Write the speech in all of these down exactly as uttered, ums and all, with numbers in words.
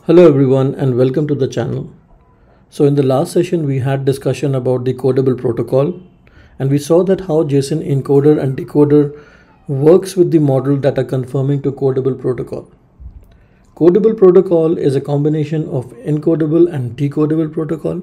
Hello everyone and welcome to the channel. So in the last session we had discussion about the codable protocol and we saw that how JSON encoder and decoder works with the model that are conforming to codable protocol. Codable protocol is a combination of encodable and decodable protocol.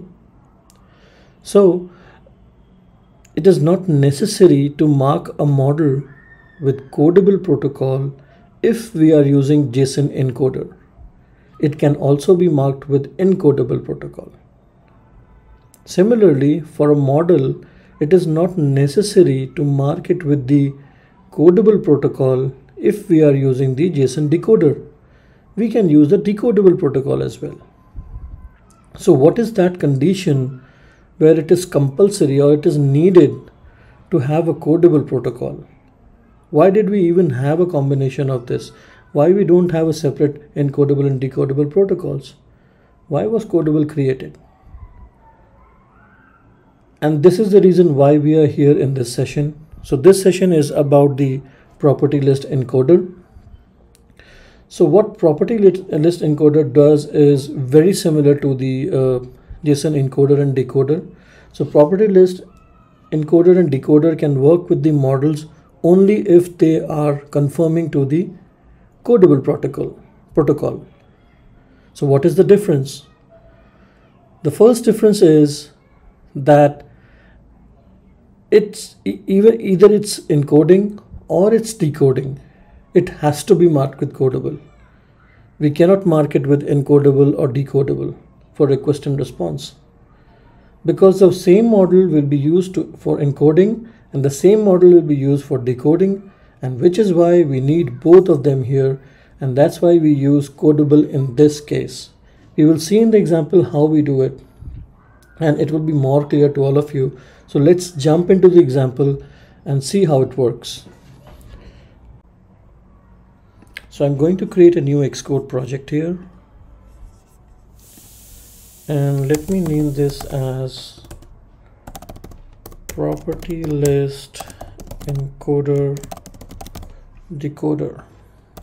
So it is not necessary to mark a model with codable protocol if we are using JSON encoder. It can also be marked with encodable protocol. Similarly, for a model, it is not necessary to mark it with the codable protocol if we are using the JSON decoder. We can use the decodable protocol as well. So what is that condition where it is compulsory or it is needed to have a codable protocol? Why did we even have a combination of this? Why we don't have a separate encodable and decodable protocols? Why was codable created? And this is the reason why we are here in this session. So this session is about the property list encoder. So what property list encoder does is very similar to the uh, JSON encoder and decoder. So property list encoder and decoder can work with the models only if they are conforming to the codable protocol protocol. So what is the difference? The first difference is that it's either either it's encoding or it's decoding. It has to be marked with codable. We cannot mark it with encodable or decodable for request and response, because the same model will be used to, for encoding, and the same model will be used for decoding, and which is why we need both of them here, and that's why we use codable in this case. We will see in the example how we do it, and it will be more clear to all of you. So let's jump into the example and see how it works. So I'm going to create a new Xcode project here, and let me name this as property list encoder decoder.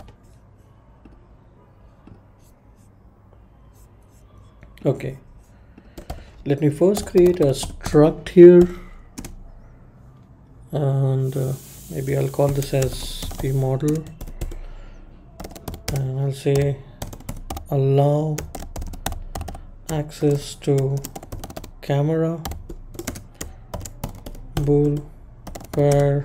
Okay, let me first create a struct here, and uh, maybe I'll call this as the model, and I'll say allow access to camera bool where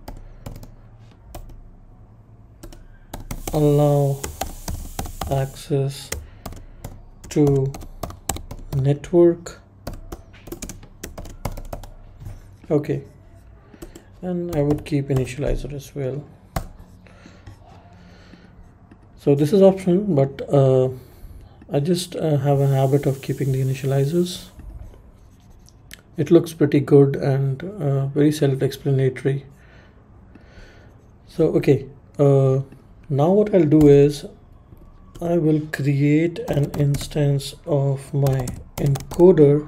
allow access to network. Okay, and I would keep initializer as well. So this is optional, but uh, I just uh, have a habit of keeping the initializers. It looks pretty good and uh, very self-explanatory. So okay, uh, now what I'll do is I will create an instance of my encoder,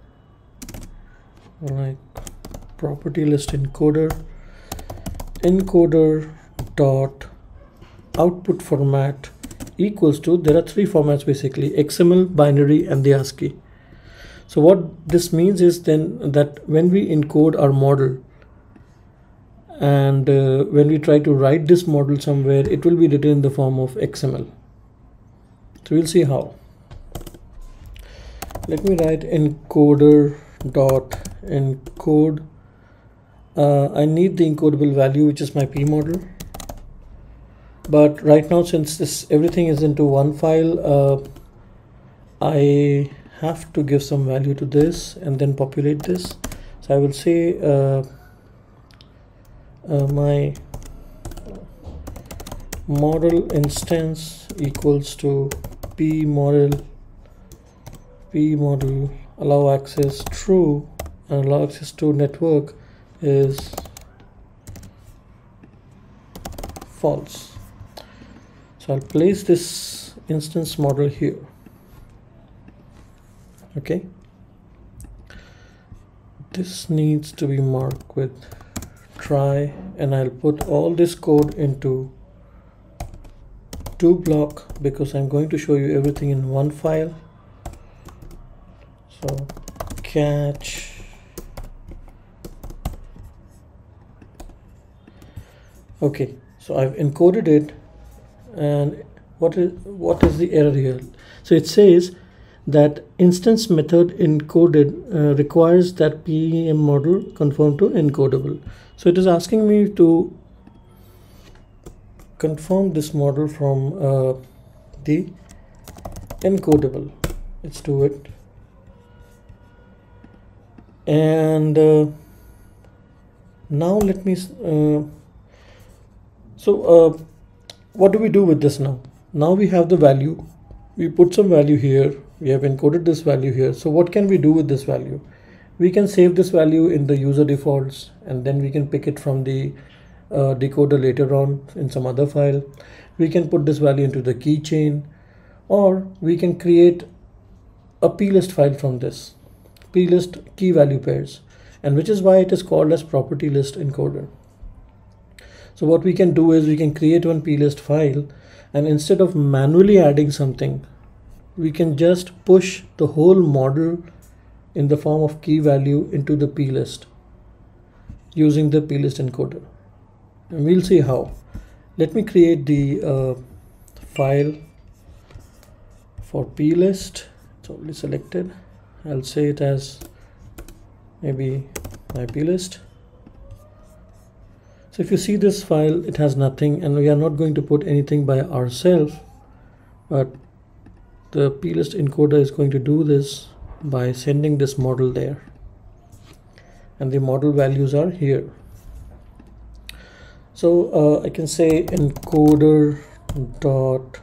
like property list encoder, encoder dot output format equals to, there are three formats basically, X M L, binary, and the ASCII. So what this means is then that when we encode our model and uh, when we try to write this model somewhere, it will be written in the form of X M L. So we'll see how. Let me write encoder dot encode. Uh, I need the encodable value, which is my P model. But right now, since this everything is into one file, uh, I have to give some value to this and then populate this. So I will say uh, uh, my model instance equals to p model p model allow access true, and allow access to network is false. So I'll place this instance model here. Okay, this needs to be marked with try, and I'll put all this code into two block because I'm going to show you everything in one file. So catch okay, so I've encoded it, and what is what is the error here? So it says that instance method encoded uh, requires that P E M model conform to encodable. So it is asking me to confirm this model from uh, the encodable. Let's do it. And uh, now let me uh, so uh, what do we do with this now? Now we have the value, we put some value here, we have encoded this value here. So what can we do with this value? We can save this value in the user defaults, and then we can pick it from the uh, decoder later on in some other file. We can put this value into the keychain, or we can create a plist file from this plist key value pairs, and which is why it is called as property list encoder. So what we can do is we can create one plist file, and instead of manually adding something, we can just push the whole model in the form of key value into the plist using the plist encoder, and we'll see how. Let me create the uh, file for plist. It's already selected. I'll say it as maybe my plist. So if you see this file, it has nothing, and we are not going to put anything by ourselves, but the plist encoder is going to do this by sending this model there, and the model values are here. So uh, I can say encoder dot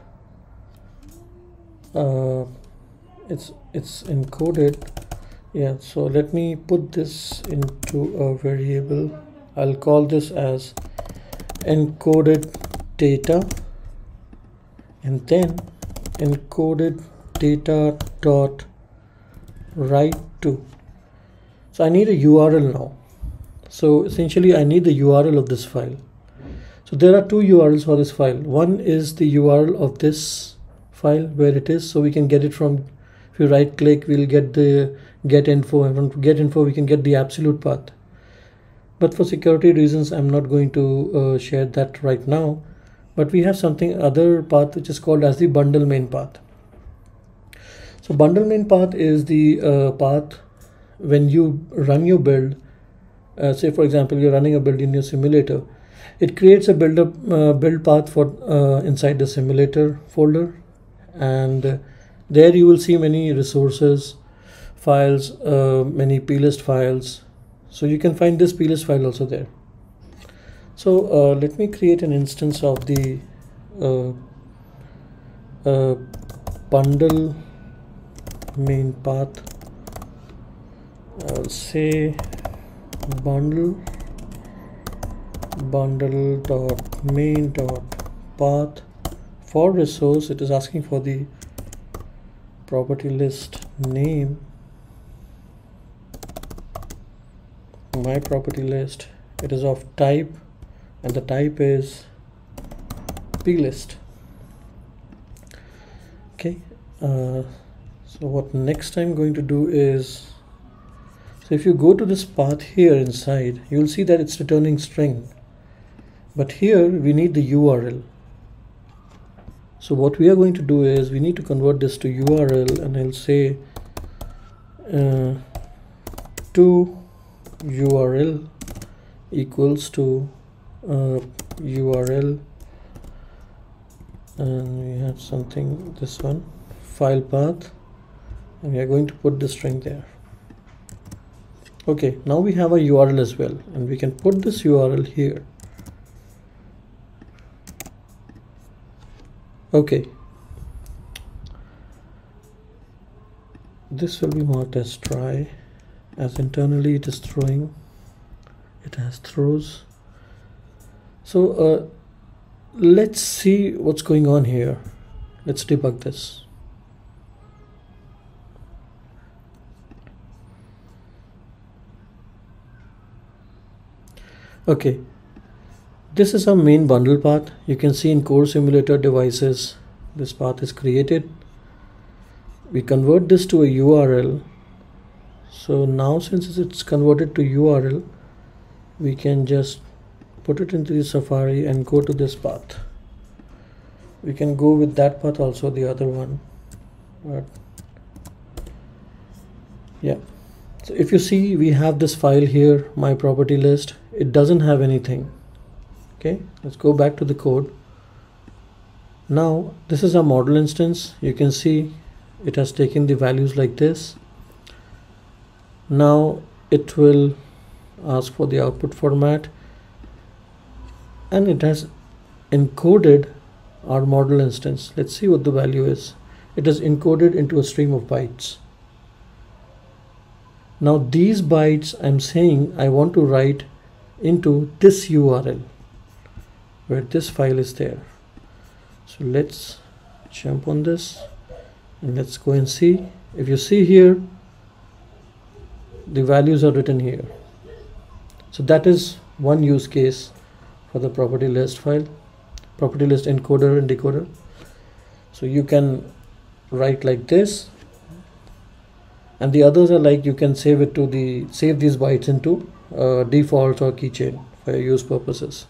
uh, it's it's encoded. Yeah, so let me put this into a variable. I'll call this as encoded data, and then encoded data dot write to. So I need a U R L now. So essentially I need the U R L of this file. So there are two U R Ls for this file. One is the U R L of this file, where it is, so we can get it from, if you right click, we'll get the get info, and from get info we can get the absolute path. But for security reasons, I'm not going to uh, share that right now. But we have something other path which is called as the bundle main path. So bundle main path is the uh, path when you run your build. Uh, say for example, you're running a build in your simulator. It creates a build up uh, build path for uh, inside the simulator folder, and uh, there you will see many resources, files, uh, many plist files. So you can find this plist file also there. So uh, let me create an instance of the uh, uh, bundle main path. I'll say bundle bundle dot main dot path. For resource, it is asking for the property list name, my property list. It is of type, and the type is plist. Okay, uh, so what next I'm going to do is, so if you go to this path here inside, you'll see that it's returning string, but here we need the U R L. So what we are going to do is we need to convert this to U R L, and I'll say uh, to U R L equals to uh, U R L, and we have something, this one, file path, and we are going to put the string there. Okay, now we have a U R L as well, and we can put this U R L here. Okay, this will be marked as try, as internally it is throwing, it has throws. So uh, let's see what's going on here. Let's debug this. Okay, This is our main bundle path. You can see in core simulator devices, this path is created. We convert this to a U R L. So now since it's converted to U R L, we can just put it into the Safari and go to this path. We can go with that path also, the other one, but yeah. So if you see, we have this file here, my property list. It doesn't have anything. Okay, let's go back to the code. Now this is our model instance. You can see it has taken the values like this. Now it will ask for the output format, and it has encoded our model instance. Let's see what the value is. It is encoded into a stream of bytes. Now these bytes, I'm saying I want to write into this U R L where this file is there. So let's jump on this and let's go and see. If you see here, the values are written here. So that is one use case for the property list file, property list encoder and decoder. So you can write like this, and the others are like you can save it to the save these bytes into uh, defaults or keychain for your use purposes.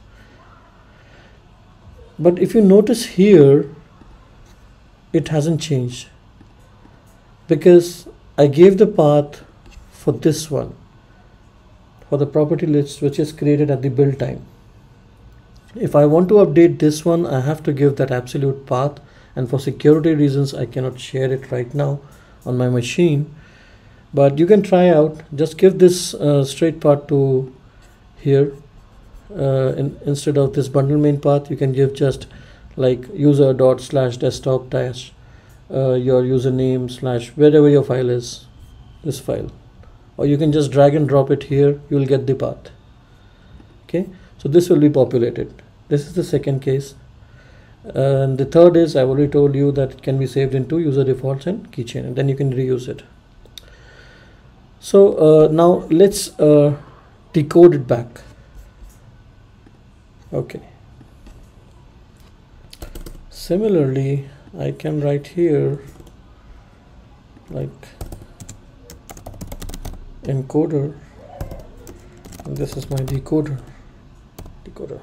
But if you notice here, it hasn't changed because I gave the path for this one, for the property list which is created at the build time. If I want to update this one, I have to give that absolute path, and for security reasons I cannot share it right now on my machine, but you can try out. Just give this uh, straight path to here. Uh, in, instead of this bundle main path, you can give just like user dot slash desktop dash uh, your username slash wherever your file is, this file, or you can just drag and drop it here. You will get the path. Okay, so this will be populated. This is the second case, uh, and the third is I already told you that it can be saved into user defaults and keychain, and then you can reuse it. So uh, now let's uh, decode it back. Okay, similarly I can write here like encoder, and this is my decoder decoder.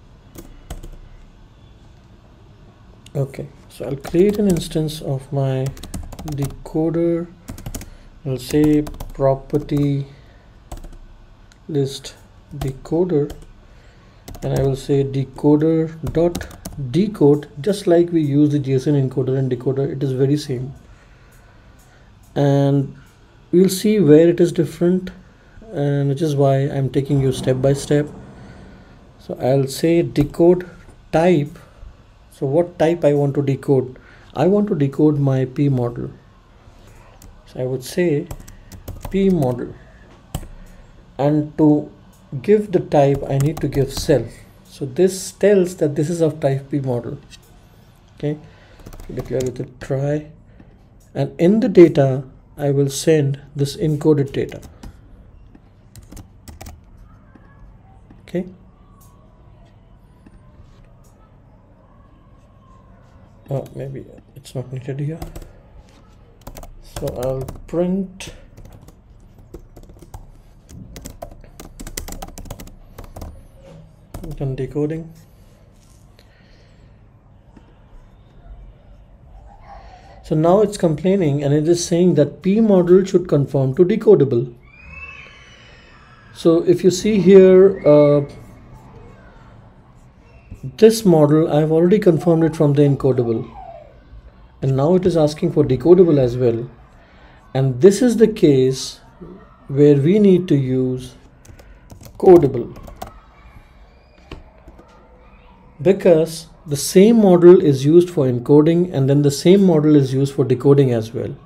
Okay, so I'll create an instance of my decoder. I'll say property list decoder, and I will say decoder dot decode, just like we use the JSON encoder and decoder. It is very same, and we'll see where it is different, and which is why I'm taking you step by step. So I'll say decode type. So what type I want to decode? I want to decode my P model. So I would say P model, and to give the type I need to give self. So this tells that this is of type P model. Okay, declare with a try, and in the data I will send this encoded data. Okay, oh, maybe it's not needed here. So I'll print done decoding. So now it's complaining, and it is saying that P model should conform to decodable. So if you see here, uh, this model I've already confirmed it from the encodable, and now it is asking for decodable as well. And this is the case where we need to use codable, because the same model is used for encoding and then the same model is used for decoding as well.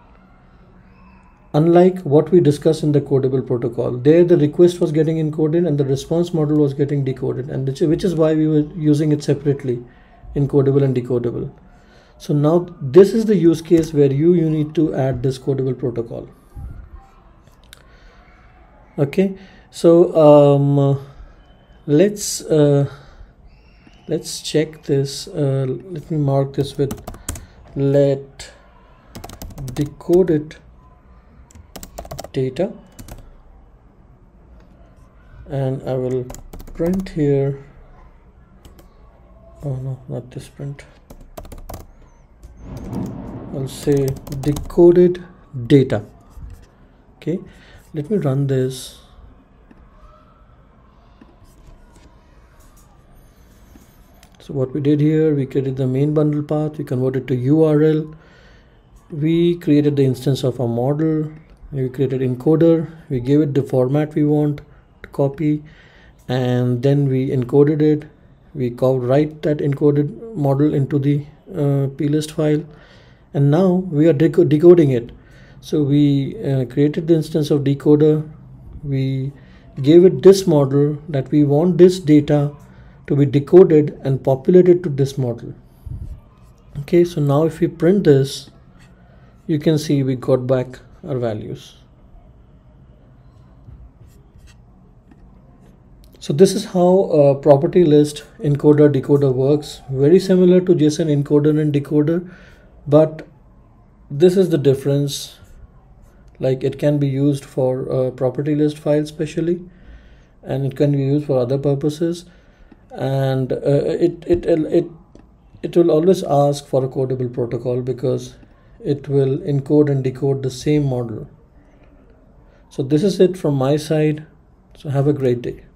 Unlike what we discussed in the codable protocol, there the request was getting encoded and the response model was getting decoded, and which is why we were using it separately, encodable and decodable. So now this is the use case where you, you need to add this codable protocol. Okay, so um, let's uh, let's check this. Uh, let me mark this with let decoded data, and I will print here. Oh no, not this print. I'll say decoded data. Okay, let me run this. So what we did here, we created the main bundle path, we converted to U R L, we created the instance of our model, we created encoder, we gave it the format we want to copy, and then we encoded it. We write that encoded model into the uh, plist file, and now we are deco decoding it. So we uh, created the instance of decoder, we gave it this model that we want this data to be decoded and populated to this model. Okay, so now if we print this, you can see we got back our values. So this is how a property list encoder decoder works. Very similar to JSON encoder and decoder, but this is the difference. Like, it can be used for a property list file especially, and it can be used for other purposes. And uh, it, it, it, it will always ask for a codable protocol because it will encode and decode the same model. So this is it from my side. So have a great day.